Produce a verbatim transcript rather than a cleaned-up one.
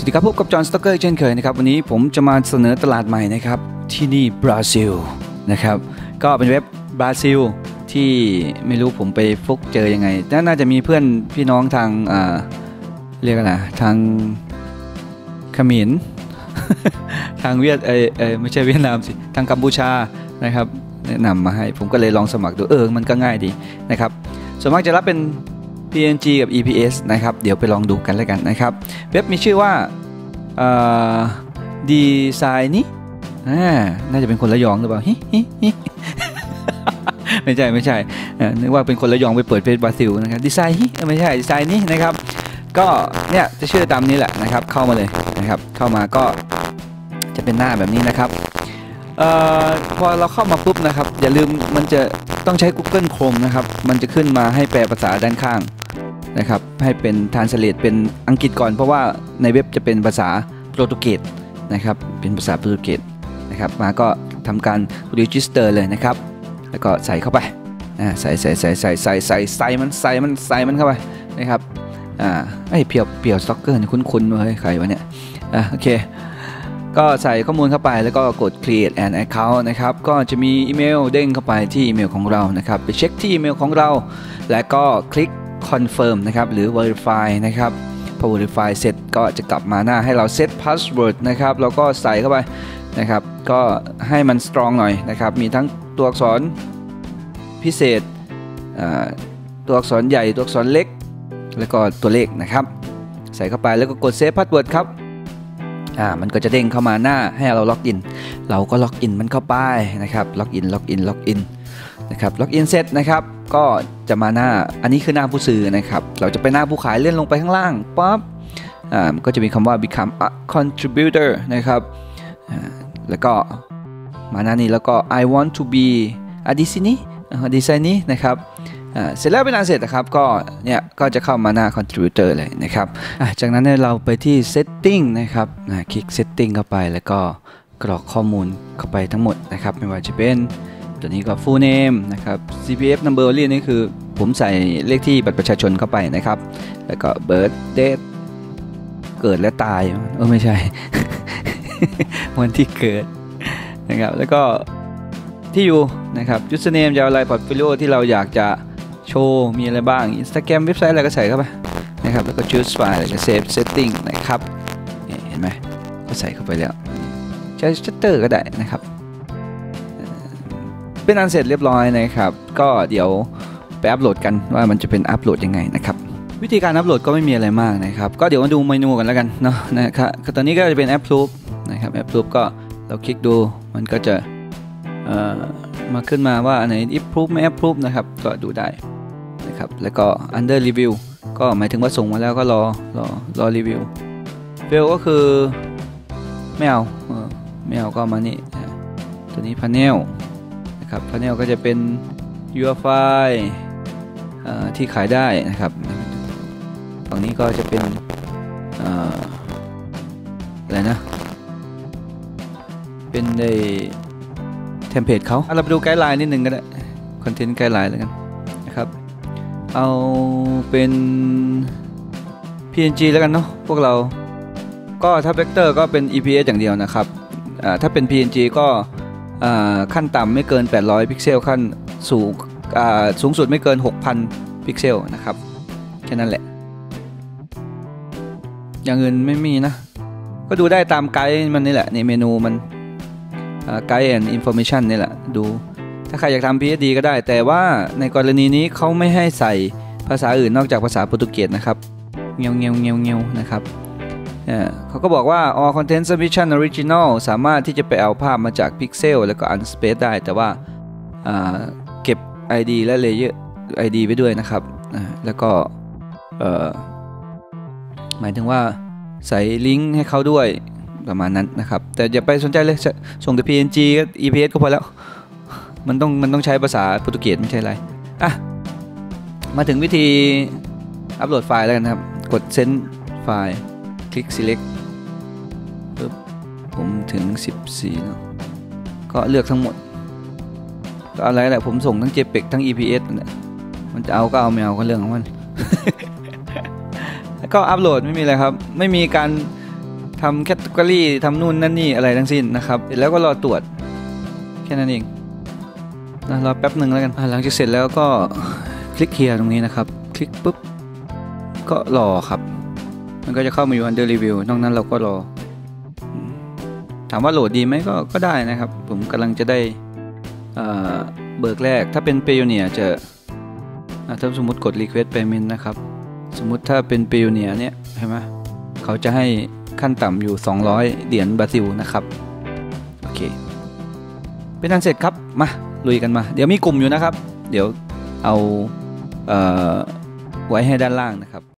สวัสดีครับพบกับจอห์นสต็อกเกอร์เช่นเคยนะครับวันนี้ผมจะมาเสนอตลาดใหม่นะครับที่นี่บราซิลนะครับก็เป็นเว็บบราซิลที่ไม่รู้ผมไปฟุกเจอยังไงน่าจะมีเพื่อนพี่น้องทางอ่าเรียกกันนะทางเขมร ทางเวียดเอเอไม่ใช่เวียดนามสิทางกัมพูชานะครับแนะนำมาให้ผมก็เลยลองสมัครดูเออมันก็ง่ายดีนะครับส่วนมากจะรับเป็น พี เอ็น จี กับ อี พี เอส นะครับเดี๋ยวไปลองดูกันแล้วกันนะครับเว็บมีชื่อว่าดีไซน์นี้น่าจะเป็นคนระยองหรือเปล่า ไม่ใช่ไม่ใช่นึกว่าเป็นคนระยองไปเปิดเพจบราซิลนะครับดีไซน์ไม่ใช่ดีไซน์นี้นะครับก็เนี่ยจะชื่อตามนี้แหละนะครับเข้ามาเลยนะครับเข้ามาก็จะเป็นหน้าแบบนี้นะครับออพอเราเข้ามาปุ๊บนะครับอย่าลืมมันจะต้องใช้ Google Chrome นะครับมันจะขึ้นมาให้แปลภาษาด้านข้างนะครับให้เป็น Translate เป็นอังกฤษก่อนเพราะว่าในเว็บจะเป็นภาษาโปรตุเกสนะครับเป็นภาษาโปรตุเกสนะครับมาก็ทำการ Register เลยนะครับแล้วก็ใส่เข้าไปใส่ใส่ใส่ใส่ใส่ใส่ใส่มันใส่มันใส่มันเข้าไปนะครับอ่าไอ้เพียวเพียวสต็อกเกอร์นี่คุ้นๆเลยใครวะเนี่ยอ่ะโอเคก็ใส่ข้อมูลเข้าไปแล้วก็กด create an account นะครับก็จะมีอีเมลเด้งเข้าไปที่อีเมลของเรานะครับไปเช็คที่อีเมลของเราแล้วก็คลิก confirm นะครับหรือ verify นะครับพอ verify เสร็จก็จะกลับมาหน้าให้เรา set password นะครับแล้วก็ใส่เข้าไปนะครับก็ให้มัน strong หน่อยนะครับมีทั้งตัวอักษรพิเศษตัวอักษรใหญ่ตัวอักษรเล็กแล้วก็ตัวเลขนะครับใส่เข้าไปแล้วก็กด save password ครับอ่ามันก็จะเด้งเข้ามาหน้าให้เราล็อกอินเราก็ล็อกอินมันเข้าไปนะครับล็อกอินล็อกอินล็อกอินนะครับล็อกอินเสร็จนะครับก็จะมาหน้าอันนี้คือหน้าผู้ซื้อนะครับเราจะไปหน้าผู้ขายเลื่อนลงไปข้างล่างปั๊บอ่าก็จะมีคำว่า become a contributor นะครับอ่าแล้วก็มาหน้านี้แล้วก็ I want to be a designer designer นะครับเสร็จแล้วเป็นอันเสร็จนะครับก็เนี่ยก็จะเข้ามาหน้า contributor เลยนะครับจากนั้นเราไปที่ setting นะครับคลิก setting เข้าไปแล้วก็กรอกข้อมูลเข้าไปทั้งหมดนะครับไม่ว่าจะเป็นตัวนี้ก็ full name นะครับ ซี พี เอฟ number นี่คือผมใส่เลขที่บัตรประชาชนเข้าไปนะครับแล้วก็ birth date เกิดและตายเออไม่ใช่ วันที่เกิดนะครับแล้วก็ที่อยู่นะครับ username จะอะไร portfolio ที่เราอยากจะโชว์มีอะไรบ้าง Instagram เว็บไซต์อะไรก็ใส่เข้าไปนะครับแล้วก็ choose file แล้วก็ save setting นะครับเห็นไหมก็ใส่เข้าไปแล้วใช้ shutter ก็ได้นะครับเป็นอันเสร็จเรียบร้อยนะครับก็เดี๋ยวไปอัปโหลดกันว่ามันจะเป็นอัปโหลดยังไงนะครับวิธีการอัปโหลดก็ไม่มีอะไรมากนะครับก็เดี๋ยวมาดูเมนูกันแล้วกันเนาะนะครับตอนนี้ก็จะเป็น approve นะครับ approve ก็เราคลิกดูมันก็จะมาขึ้นมาว่าอันไหน approve ไม่ approve นะครับก็ดูได้นะครับแล้วก็ under review ก็หมายถึงว่าส่งมาแล้วก็รอรอรอรีวิว fail ก็คือไม่เอาไม่เอาก็มานี่ตัวนี้ panel นะครับ panel ก็จะเป็น your file ที่ขายได้นะครับฝั่งนี้ก็จะเป็นอะไรนะเป็นในเทมเพลตเขาเราไปดูไกด์ไลน์นิดนึงก็ได้คอนเทนต์ไกด์ไลน์แล้วกันนะครับเอาเป็น พี เอ็น จี แล้วกันเนาะพวกเราก็ถ้าเวกเตอร์ก็เป็น อี พี เอส อย่างเดียวนะครับถ้าเป็น พี เอ็น จี ก็ขั้นต่ำไม่เกินแปดร้อยพิกเซลขั้นสูงสูงสุดไม่เกิน หกพัน พิกเซลนะครับแค่นั้นแหละอย่างอื่นไม่มีนะก็ดูได้ตามไกด์มันนี่แหละในเมนูมันไกด์แอนด์อินฟอร์เมชันนี่แหละดูถ้าใครอยากทำ พี เอช ดี ก็ได้แต่ว่าในกรณีนี้เขาไม่ให้ใส่ภาษาอื่นนอกจากภาษาโปรตุเกสนะครับเงี้ยวเงี้ยวเงี้ยวเงี้ยวนะครับเขาก็บอกว่า all content submission original สามารถที่จะไปเอาภาพมาจาก Pixel แล้วก็ Unspace ได้แต่ว่าเก็บ ไอ ดี และ Layer ไอ ดี ไว้ด้วยนะครับแล้วก็หมายถึงว่าใส่ลิงก์ให้เขาด้วยประมาณนั้นนะครับแต่อย่าไปสนใจเลยส่งแต่ พี เอ็น จี ก็ อี พี เอส ก็พอแล้วมันต้องมันต้องใช้ภาษาโปรตุเกสไม่ใช่อะไรอ่ะมาถึงวิธีอัปโหลดไฟล์แล้วกันครับกด send ไฟล์คลิก select ปึ๊บผมถึงสิบสี่เนาะก็เลือกทั้งหมดก็อะไรแหละผมส่งทั้ง JPEG ทั้ง อี พี เอส เนี่ยมันจะเอาก็เอาไม่เอาก็เรื่องของมัน แล้วก็อัปโหลดไม่มีอะไรครับไม่มีการทำแคตตากรีทำนู่นนั่นนี่อะไรทั้งสิ้นนะครับเสร็จแล้วก็รอตรวจแค่นั้นเองนะรอแป๊บหนึ่งแล้วกันหลังจากเสร็จแล้วก็คลิกเคลียร์ตรงนี้นะครับคลิกปุ๊บก็รอครับมันก็จะเข้ามาอยู่ under review นอกนั้นเราก็รอถามว่าโหลดดีไหมก็ก็ได้นะครับผมกำลังจะได้เบิกแรกถ้าเป็น Payoneer จะถ้าสมมติกด request payment นะครับสมมุติถ้าเป็น Payoneer เนี่ยใช่ไหมเขาจะให้ขั้นต่ำอยู่สองร้อยเหรียญบราซิลนะครับโอเคเป็นอันเสร็จครับมาลุยกันมาเดี๋ยวมีกลุ่มอยู่นะครับเดี๋ยวเอาเอ่อไว้ให้ด้านล่างนะครับ